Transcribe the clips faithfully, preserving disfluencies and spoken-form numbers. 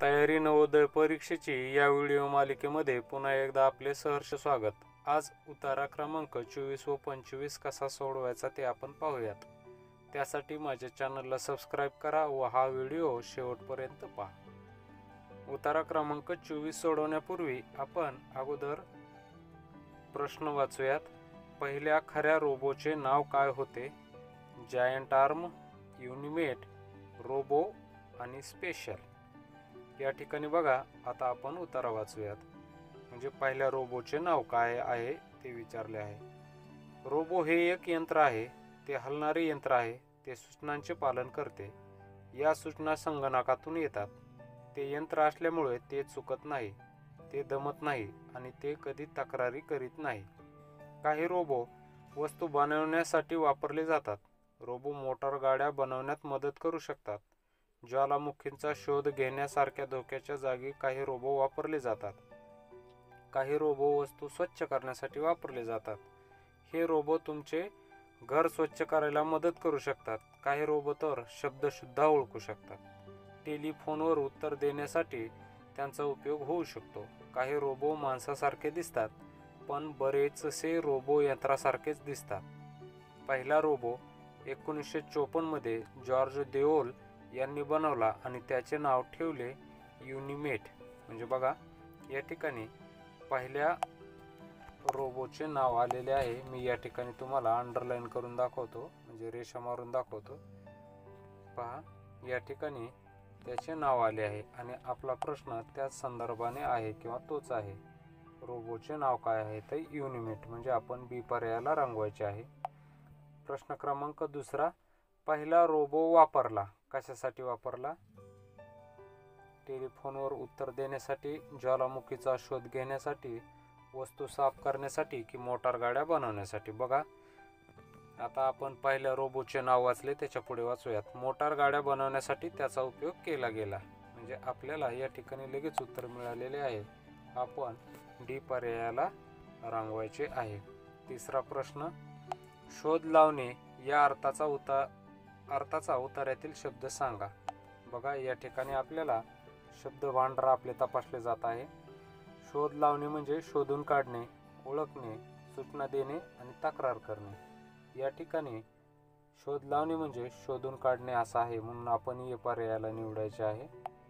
तयारी नवोदय परीक्षेची या व्हिडिओ मालिकेमध्ये पुन्हा एकदा आपले सहर्ष स्वागत। आज उतारा क्रमांक चोवीस व पंचवीस कसा सोडवायचा ते आपण पाहूयात। त्यासाठी माझ्या चॅनलला सबस्क्राइब करा व हा व्हिडिओ शेवटपर्यंत पहा। उतारा क्रमांक चोवीस सोडवण्यापूर्वी आपण अगोदर प्रश्न वाचूयात। पहिल्या खऱ्या रोबोचे नाव काय होते? जायंट आर्म, युनिमेट, रोबो आणि स्पेशल। या ठिकाणी बघा, आता आपण उतारा वाचूयात। म्हणजे पहिल्या रोबोचे नाव काय आहे ते विचारले आहे। रोबो हे एक यंत्र आहे, ते हलणारे यंत्र आहे, ते सूचनांचे पालन करते। या सूचना संगणकातून येतात। ते यंत्र असल्यामुळे ते चुकत नाही, ते दमत नाही आणि ते कधी तक्रारी करीत नाही। काही रोबो वस्तू बनवण्यासाठी वापरले जातात। रोबो मोटार गाड्या बनवण्यात मदत करू शकतात। ज्वालामुखींचा शोध घेण्यासारख्या धोक्याच्या जागी काही रोबो वापरले जातात। काही रोबो वस्तू स्वच्छ करण्यासाठी वापरले जातात। हे रोबो तुमचे घर स्वच्छ करायला मदत करू शकतात। काही रोबो तर शब्द सुद्धा ओळखू शकतात। टेलिफोनवर उत्तर देण्यासाठी त्यांचा उपयोग होऊ शकतो। काही रोबो माणसासारखे दिसतात, पण बरेचसे रोबो यंत्रासारखेच दिसतात। पहिला रोबो एकोणीसशे चोपन्न मध्ये जॉर्ज देओल यांनी बनवला आणि त्याचे नाव ठेवले युनिमेट। म्हणजे बघा, या ठिकाणी पहिल्या रोबोचे नाव आलेले आहे। मी या ठिकाणी तुम्हाला अंडरलाईन करून दाखवतो, म्हणजे रेषा मारून दाखवतो। पहा, या ठिकाणी त्याचे नाव आले आहे आणि आपला प्रश्न त्याच संदर्भाने आहे किंवा तोच आहे। रोबोचे नाव काय आहे? तर युनिमेट। म्हणजे आपण बी पर्यायाला रंगवायचे आहे। प्रश्न क्रमांक दुसरा, पहिला रोबो वापरला कशासाठी वापरला? टेलिफोनवर उत्तर देण्यासाठी, ज्वालामुखीचा शोध घेण्यासाठी, वस्तू साफ करण्यासाठी की मोटार गाड्या बनवण्यासाठी? बघा, आता आपण पहिल्या रोबोचे नाव वाचले, त्याच्या पुढे वाचूयात। मोटार गाड्या बनवण्यासाठी त्याचा उपयोग केला गेला। म्हणजे आपल्याला या ठिकाणी लगेच उत्तर मिळालेले आहे। आपण डी पर्यायाला रंगवायचे आहे। तिसरा प्रश्न, शोध लावणे या अर्थाचा उता अर्थाचा उतार्यातील शब्द सांगा। बघा, या ठिकाणी आपल्याला शब्द भांडार आपले तपासले जात आहे। शोध लावणे म्हणजे शोधून काढणे, ओळखणे, सूचना देणे आणि तक्रार करणे। या ठिकाणी शोध लावणे म्हणजे शोधून काढणे असं आहे, म्हणून आपण या पर्यायाला निवडायचे आहे।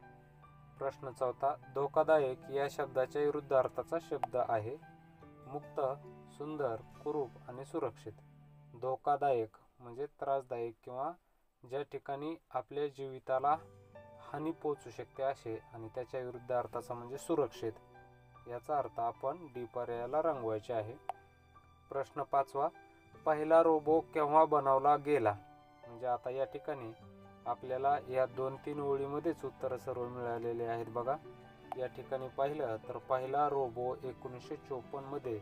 प्रश्न चौथा, धोकादायक या शब्दाच्या विरुद्ध अर्थाचा शब्द आहे। मुक्त, सुंदर, कुरूप आणि सुरक्षित। धोकादायक म्हणजे त्रासदायक किंवा ज्या ठिकाणी आपल्या जीविताला हानी पोहोचू शकते असे, आणि त्याच्या विरुद्ध अर्थाचा म्हणजे सुरक्षित। याचा अर्थ आपण डी पर्यायाला रंगवायचे आहे। प्रश्न पाचवा, पहिला रोबो केव्हा बनवला गेला? म्हणजे आता या ठिकाणी आपल्याला या दोन तीन ओळीमध्येच उत्तर सर्व मिळालेले आहेत। बघा, या ठिकाणी पाहिलं तर पहिला रोबो एकोणीसशे चोपन्न मध्ये,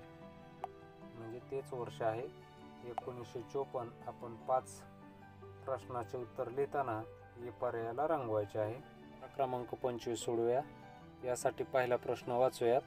म्हणजे तेच वर्ष आहे एकोणीसशे चोपन्न। आपण पाच प्रश्नाचे उत्तर लिहिताना या पर्यायाला रंगवायचे आहे। क्रमांक पंचवीस सोडूया। यासाठी पहिला प्रश्न वाचूयात।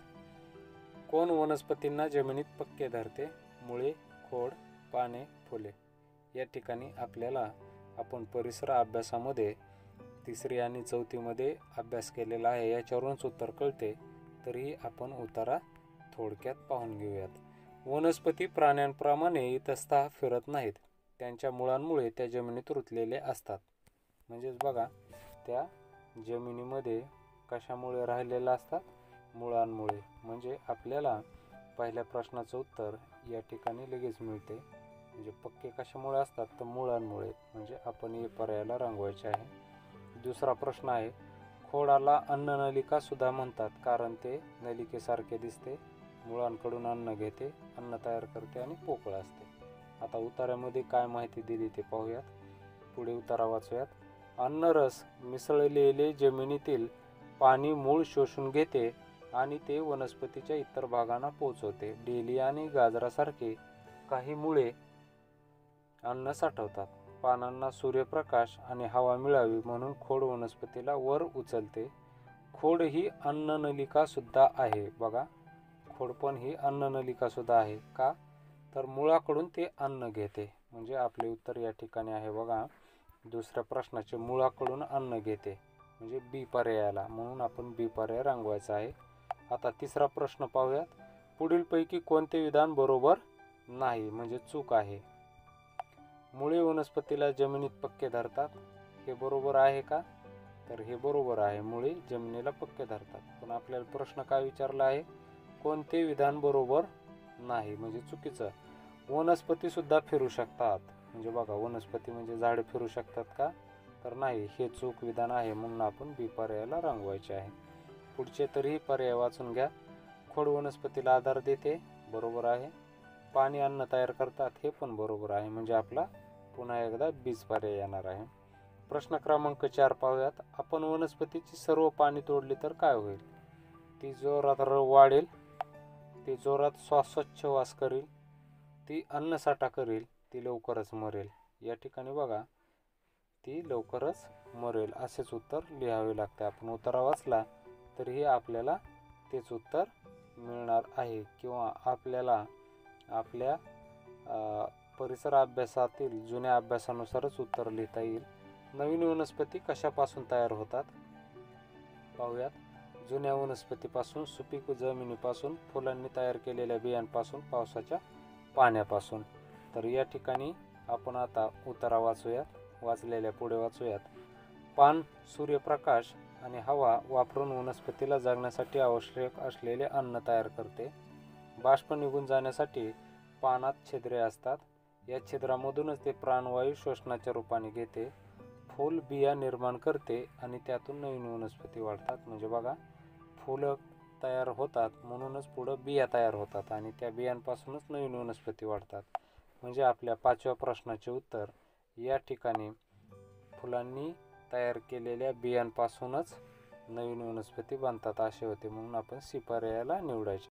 कोण वनस्पतींना जमिनीत पक्के धरते? मुळे, खोड, पाने, फुले। या ठिकाणी आपल्याला आपण परिसर अभ्यासामध्ये तिसरी आणि चौथीमध्ये अभ्यास केलेला आहे, याच्यावरूनच उत्तर कळते। तरी आपण उतारा थोडक्यात पाहून घेऊयात। वनस्पती प्राण्यांप्रमाणे इतस्ता फिरत नाहीत, त्यांच्या मुळांमुळे त्या जमिनीत रुतलेले असतात। म्हणजेच बघा, त्या जमिनीमध्ये कशामुळे राहिलेल्या असतात? मुळांमुळे। म्हणजे आपल्याला पहिल्या प्रश्नाचं उत्तर या ठिकाणी लगेच मिळते। म्हणजे पक्के कशामुळे असतात? तर मुळांमुळे। म्हणजे आपण या पर्यायाला रंगवायचे आहे। दुसरा प्रश्न आहे, खोडाला अन्ननलिका सुद्धा म्हणतात, कारण ते नलिकेसारखे दिसते, मुळांकडून अन्न घेते, अन्न तयार करते आणि पोकळ असते। आता उतार्यामध्ये काय माहिती दिली ते पाहूयात। पुढे उतारा वाचूयात। अन्नरस मिसळलेले जमिनीतील पाणी मूळ शोषून घेते आणि ते वनस्पतीच्या इतर भागांना पोहोचवते। डेली आणि गाजरासारखे काही मुळे अन्न साठवतात। पानांना सूर्यप्रकाश आणि हवा मिळावी म्हणून खोड वनस्पतीला वर उचलते। खोड ही अन्ननलिका सुद्धा आहे। बघा, खोड पण ही अन्ननलिका सुद्धा आहे। का? तर मुळाकडून ते अन्न घेते। म्हणजे आपले उत्तर या ठिकाणी आहे। बघा, दुसऱ्या प्रश्नाचे मुळाकडून अन्न घेते, म्हणजे बी पर्यायाला, म्हणून आपण बी पर्याय रंगवायचा आहे. आता तिसरा प्रश्न पाहूयात. पुढीलपैकी कोणते विधान बरोबर नाही म्हणजे चूक आहे? मुळे वनस्पतीला जमिनीत पक्के धरतात, हे बरोबर आहे का? तर हे बरोबर आहे, मुळे जमिनीला पक्के धरतात. पण आपल्याला प्रश्न काय विचारला आहे? कोणते विधान बरोबर नाही म्हणजे चुकीचं? वनस्पती सुद्धा फिरू शकतात, म्हणजे बघा वनस्पती म्हणजे झाडे फिरू शकतात का? तर नाही, हे चूक विधान आहे, म्हणून आपण बी पर्यायाला रंगवायचे आहे. पुढचे तरी पर्याय वाचून घ्या. खोड वनस्पतीला आधार देते, बरोबर आहे. पाणी अन्न तयार करतात, हे पण बरोबर आहे, म्हणजे आपला पुन्हा एकदा बीज पर्याय येणार आहे. प्रश्न क्रमांक चार पाहूयात. आपण वनस्पतीची सर्व पाणी तोडली तर काय होईल? ती जोरात वाढेल, ती जोरात श्वासोच्छ्वास वास करेल, ती अन्नसाठा करेल, ती लवकरच मरेल. या ठिकाणी बघा, ती लवकरच मरेल असेच उत्तर लिहावे लागते. आपण उत्तर वाचला तरीही आपल्याला तेच उत्तर मिळणार आहे, किंवा आपल्याला आपल्या परिसर अभ्यासातील जुन्या अभ्यासानुसारच उत्तर लिहिता येईल. नवीन वनस्पती कशापासून तयार होतात पाहूयात. जुन्या वनस्पतीपासून, सुपीक जमिनीपासून, फुलांनी तयार केलेल्या बियांपासून, पावसाच्या पाण्यापासून. तर या ठिकाणी आपण आता उतारा वाचूयात. वाचलेल्या पुढे वाचूयात. पान सूर्यप्रकाश आणि हवा वापरून वनस्पतीला जगण्यासाठी आवश्यक असलेले अन्न तयार करते. बाष्प निघून जाण्यासाठी पानात छिद्रे असतात, या छिद्रामधूनच ते प्राणवायू श्वसनाच्या रूपाने घेते. फूल बिया निर्माण करते आणि त्यातून नवीन वनस्पती वाढतात. म्हणजे बघा, फुलं तयार होतात म्हणूनच पुढं बिया तयार होतात आणि त्या बियांपासूनच नवीन वनस्पती वाढतात. म्हणजे आपल्या पाचव्या प्रश्नाचे उत्तर या ठिकाणी फुलांनी तयार केलेल्या बियांपासूनच नवीन वनस्पती बनतात असे होते, म्हणून आपण सी पर्यायाला निवडायचे.